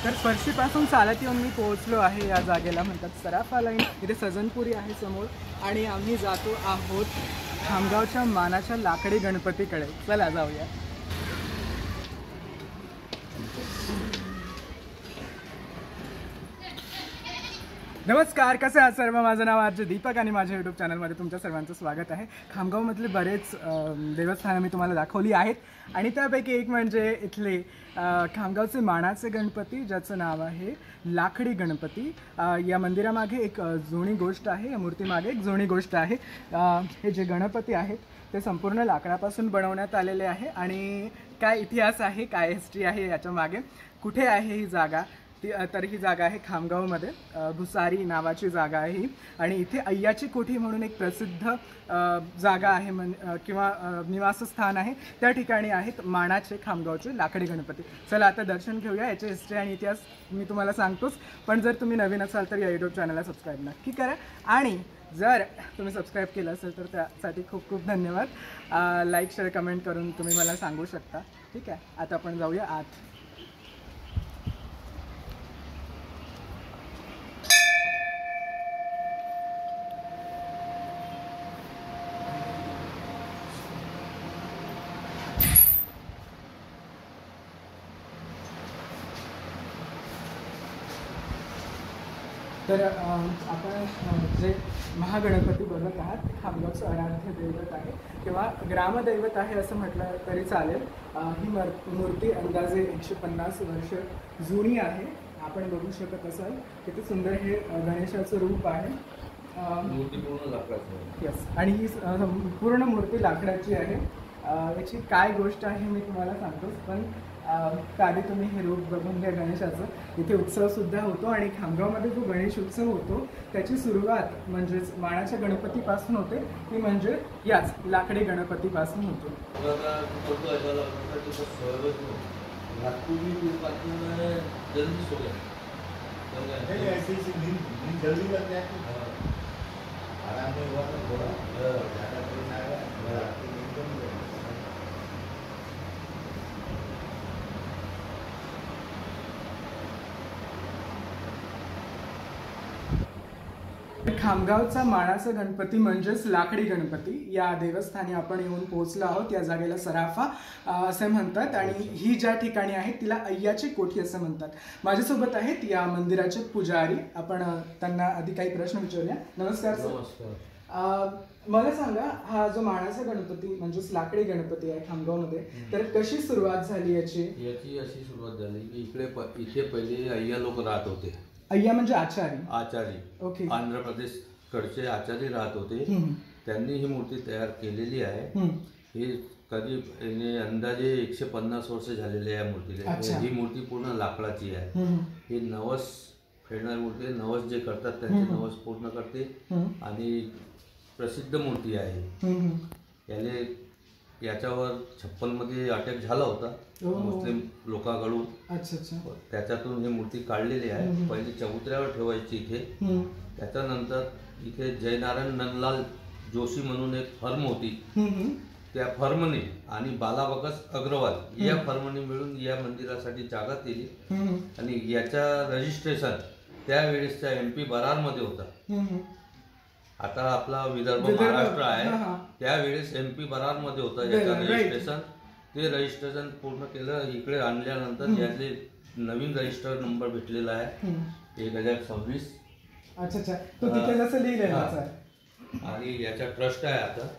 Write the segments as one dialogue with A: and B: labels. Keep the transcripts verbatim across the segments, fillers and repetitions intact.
A: तर फरशीपासून चालत येऊन मी पोहोचलो आहे या जागेला, म्हणतात सराफा लाईन. इथे सजनपुरी आहे समोर आणि आम्ही जातो आहोत खामगावच्या मानाच्या लाकडी गणपतीकडे. चला जाऊया. नमस्कार, कसे आहात सर्व? माझं नाव आरजे दीपक आणि माझ्या यूट्यूब चॅनलमध्ये तुमच्या सर्वांचं स्वागत आहे. खामगावमधले बरेच देवस्थानं मी तुम्हाला दाखवली आहेत आणि त्यापैकी एक म्हणजे इथले खामगावचे मानाचे गणपती, ज्याचं नाव आहे लाकडी गणपती. या मंदिरामागे एक जुनी गोष्ट आहे, या मूर्तीमागे एक जुनी गोष्ट आहे. हे जे गणपती आहेत ते संपूर्ण लाकडापासून बनवण्यात आलेले आहे. आणि काय इतिहास आहे, काय हिस्ट्री आहे याच्या मागे, कुठे आहे ही जागा, ती तर ही जागा आहे खामगावमध्ये. भुसारी नावाची जागा आहे ही. आणि इथे अय्याची कोठी म्हणून एक प्रसिद्ध जागा आहे म्हण किंवा निवासस्थान आहे. त्या ठिकाणी आहेत मानाचे खामगावचे लाकडी गणपती. चला आता दर्शन घेऊया. याचे हिस्ट्री आणि इतिहास मी तुम्हाला सांगतोच, पण जर तुम्ही नवीन असाल तर या यूट्यूब चॅनलला सबस्क्राईब नक्की करा. आणि जर तुम्ही सबस्क्राईब केलं असेल तर त्यासाठी खूप खूप धन्यवाद. लाईक शेअर कमेंट करून तुम्ही मला सांगू शकता. ठीक आहे, आता आपण जाऊया आत. तर आपण जे महागणपती बघत आहात ते खामगावचं आराध्य दैवत आहे किंवा ग्रामदैवत आहे असं म्हटलं तरी चालेल. ही मर मूर्ती अंदाजे एकशे पन्नास वर्ष जुनी आहे. आपण बघू शकत असाल किती सुंदर हे गणेशाचं रूप आहे.
B: मूर्ती पूर्ण लाकडाची.
A: यस, आणि ही पूर्ण मूर्ती लाकडाची आहे. याची काय गोष्ट आहे मी तुम्हाला सांगतोच, पण आधी तुम्ही हे रूप बघून घ्या गणेशाचं. इथे उत्सवसुद्धा होतो आणि खामगावमध्ये जो गणेश उत्सव होतो त्याची सुरुवात म्हणजेच मानाच्या गणपतीपासून होते, ती म्हणजे याच लाकडी गणपतीपासून होतो. खामगावचा मानाचा गणपती म्हणजेच लाकडी गणपती या देवस्थानी आपण येऊन पोहोचलो आहोत. या जागेला सराफा असे म्हणतात आणि ही ज्या ठिकाणी आहे तिला अय्याची कोठी असं म्हणतात. माझ्यासोबत आहेत या मंदिराचे पुजारी. आपण त्यांना आधी काही प्रश्न विचारूया. नमस्कार सर, मला सांगा, हा जो मानाचा गणपती म्हणजेच लाकडी गणपती आहे खामगावमध्ये, तर कशी सुरुवात झाली याची?
B: याची अशी सुरुवात झाली की इकडे इथे पहिले अय्या लोक राहत होते.
A: अय्या म्हणजे आचारी?
B: आचारी.
A: ओके.
B: आंध्र प्रदेश कडचे आचारी राहत होते. त्यांनी ही मूर्ती तयार केलेली आहे. ही कधी अंदाजे एकशे पन्नास वर्ष झालेली आहे मूर्तीला. ही मूर्ती पूर्ण लाकडाची आहे. ही नवस फेडणारी मूर्ती, नवस जे करतात त्यांचे नवस पूर्ण करते आणि प्रसिद्ध मूर्ती आहे. याले याच्यावर छप्पन मध्ये अटॅक झाला होता मुस्लिम लोकांकडून.
A: अच्छा अच्छा.
B: त्याच्यातून ही मूर्ती काढलेली आहे. पहिले चबुतऱ्यावर ठेवायची इथे. त्याच्यानंतर इथे जयनारायण नंदलाल जोशी म्हणून एक फर्म होती, त्या फर्मने आणि बालाबकस अग्रवाल या फर्मने मिळून या मंदिरासाठी जागा दिली. आणि याच्या रजिस्ट्रेशन त्यावेळेसच्या एम पी बरारमध्ये होता. आता आपला विदर्भ महाराष्ट्र आहे, त्यावेळेस एम पी बरारमध्ये होतं याचं रजिस्ट्रेशन. ते रजिस्ट्रेशन पूर्ण केलं. इकडे आणल्यानंतर याचे नवीन रजिस्टर नंबर भेटलेला आहे एक हजार सव्वीस.
A: अच्छा अच्छा. तो तिथे जसं लिहिलेलं
B: आणि याचा ट्रस्ट आहे आता.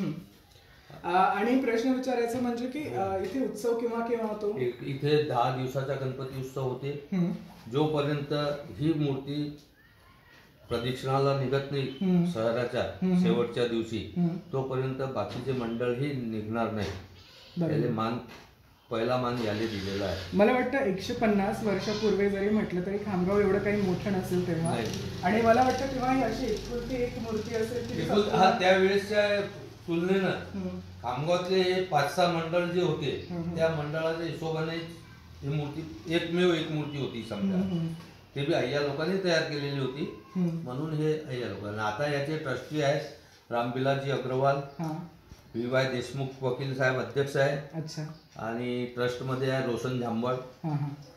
A: आणि प्रश्न विचारायचा म्हणजे की इथे उत्सव केव्हा केव्हा होतो?
B: इथे दहा दिवसाचा गणपती उत्सव होते. जोपर्यंत ही मूर्ती प्रदक्षिणाला निघत नाही शहराच्या शेवटच्या दिवशी, तोपर्यंत बाकीचे मंडळ ही निघणार नाही. त्याला मान पहिला मान याले दिलेला आहे.
A: मला वाटतं एकशे पन्नास वर्षापूर्वी जरी म्हटलं तरी खामगाव एवढं काही मोठं नसेल तेव्हा. आणि मला वाटतं तेव्हा ही अशी एकुलती एक मूर्ती असेल.
B: हा, त्यावेळेसच्या तुलनेनं खामगावतले हे पाच सहा मंडळ जे होते त्या मंडळाच्या हिशोबाने ही मूर्ती एकमेव एक मूर्ती होती समजा. ते बी अय्या लोकांनी तयार केलेली होती म्हणून हे अय्या लोकांना. आता याचे ट्रस्टी आहेत रामबिलासजी अग्रवाल, व्ही वाय देशमुख वकील साहेब अध्यक्ष आहे.
A: अच्छा.
B: आणि ट्रस्ट मध्ये आहे रोशन झांबळ.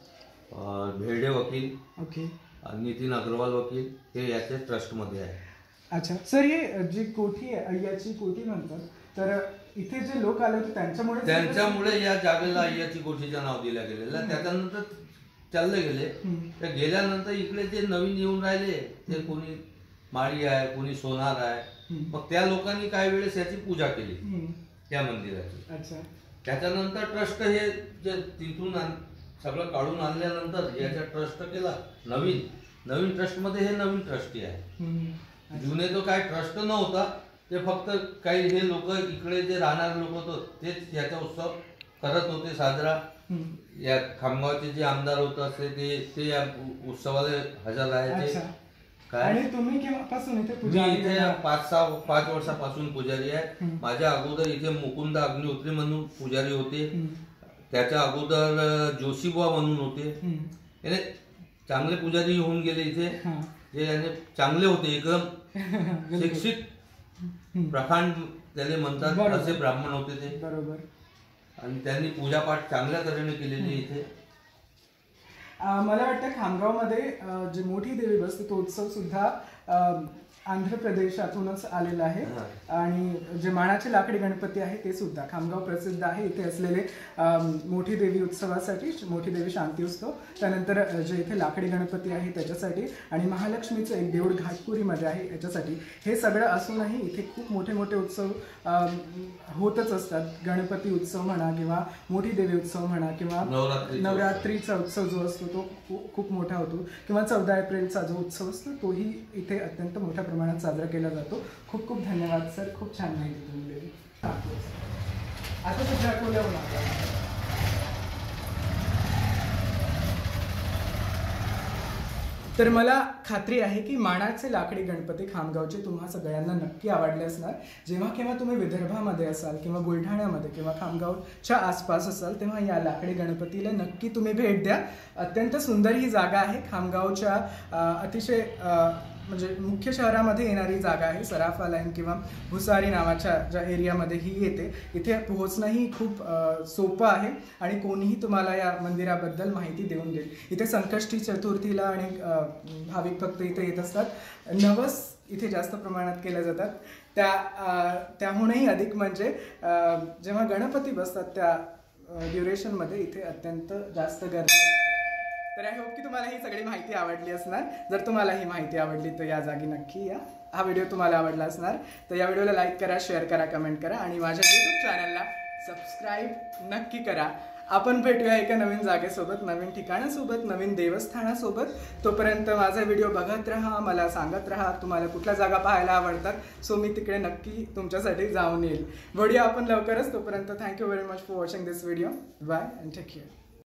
B: अं, भेडे वकील,
A: ओके,
B: नितीन अग्रवाल वकील हे याच्या ट्रस्टमध्ये आहे.
A: अच्छा सर, हे जी कोठी आहे अय्याची कोठी म्हणतात, तर इथे जे लोक आले होते त्यांच्यामुळे
B: त्यांच्यामुळे या जागेला अय्याची कोठीचं नाव दिलं गेलेलं. त्याच्यानंतर चालले गेले. त्या गेल्यानंतर इकडे जे नवीन येऊन राहिले ते कोणी माळी आहे, कोणी सोनार आहे. मग त्या लोकांनी काही वेळेस याची पूजा केली त्या मंदिराची.
A: अच्छा,
B: त्याच्यानंतर ट्रस्ट हे जे तिथून सगळं काढून आणल्यानंतर याचा ट्रस्ट केला. नवीन नवीन ट्रस्टमध्ये हे नवीन ट्रस्टी आहे. जुने तो काय ट्रस्ट नव्हता, ते फक्त काही हे लोक इकडे जे राहणारे लोक होते तेच याचा उत्सव करत होते साजरा. या खामगावचे जे आमदार होत असते ते ते या उत्सवाला हजर राहायचे. काय
A: आणि तुम्ही केव्हापासून इथे
B: मी
A: पुजारी
B: इथे
A: आहात?
B: पाच सहा पाच वर्षापासून पुजारी आहे. माझ्या अगोदर इथे मुकुंद अग्निहोत्री म्हणून पुजारी होते. त्याच्या अगोदर जोशीबुवा म्हणून होते. याने चांगले पुजारी होऊन गेले इथे, जे याने चांगले होते, एकदम शिक्षित प्रखांड त्याले म्हणतात असे ब्राह्मण होते ते.
A: बरोबर.
B: आणि त्यांनी पूजापाठ चांगल्या तऱ्हेने केलेली इथे.
A: मला वाटतं खामगावमध्ये जे मोठी देवी बसते तो उत्सव सुद्धा आंध्र प्रदेशातूनच आलेला आहे. आणि जे माणाचे लाकडी गणपती आहे ते सुद्धा खामगाव प्रसिद्ध आहे इथे असलेले मोठी देवी उत्सवासाठी, मोठी देवी शांती उत्सव, त्यानंतर जे इथे लाकडी गणपती आहे त्याच्यासाठी, आणि महालक्ष्मीचं एक देऊळ घाटपुरीमध्ये आहे याच्यासाठी. हे सगळं असूनही इथे खूप मोठे मोठे उत्सव होतच असतात. गणपती उत्सव म्हणा किंवा मोठी देवी उत्सव म्हणा किंवा नवरात्रीचा उत्सव जो असतो तो खूप मोठा होतो, किंवा चौदा एप्रिलचा जो उत्सव असतो तोही इथे अत्यंत मोठ्या प्रमाणात साजरा केला जातो. खूप खूप धन्यवाद सर, खूप छान माहिती तुम्ही दिली. आता सध्या आठवल्यावर तर मला खात्री आहे की माणाचे लाकडी गणपती खामगावचे तुम्हा सगळ्यांना नक्की आवडले असणार. जेव्हा केव्हा तुम्ही विदर्भामध्ये असाल किंवा बुलढाण्यामध्ये किंवा खामगावच्या आसपास असाल तेव्हा या लाकडी गणपतीला नक्की तुम्ही भेट द्या. अत्यंत सुंदर ही जागा आहे. खामगावच्या अतिशय म्हणजे मुख्य शहरामध्ये येणारी जागा आहे. सराफा लाईन किंवा भुसारी नावाच्या ज्या एरियामध्ये ही येते. इथे पोहोचणंही खूप सोपं आहे आणि कोणीही तुम्हाला या मंदिराबद्दल माहिती देऊन देईल. इथे संकष्टी चतुर्थीला आणि भाविक भक्त इथे येत असतात. नवस इथे जास्त प्रमाणात केल्या जातात. त्या त्याहूनही अधिक म्हणजे जेव्हा गणपती बसतात त्या ड्युरेशनमध्ये इथे अत्यंत जास्त गर्दी. तर आय होप की तुम्हाला ही सगळी माहिती आवडली असणार. जर तुम्हाला ही माहिती आवडली तर या जागी नक्की या. हा व्हिडिओ तुम्हाला आवडला असणार तर या व्हिडिओला लाईक करा, शेअर करा, कमेंट करा आणि माझ्या यूट्यूब चॅनलला सबस्क्राईब नक्की करा. आपण भेटूया एका नवीन जागेसोबत, नवीन ठिकाणासोबत, नवीन देवस्थानासोबत. तोपर्यंत माझा व्हिडिओ बघत राहा, मला सांगत राहा तुम्हाला कुठल्या जागा पाहायला आवडतात. सो मी तिकडे नक्की तुमच्यासाठी जाऊन येईल. व्हिडिओ आपण लवकरच. तोपर्यंत thank you very much for watching this video. Bye and take care.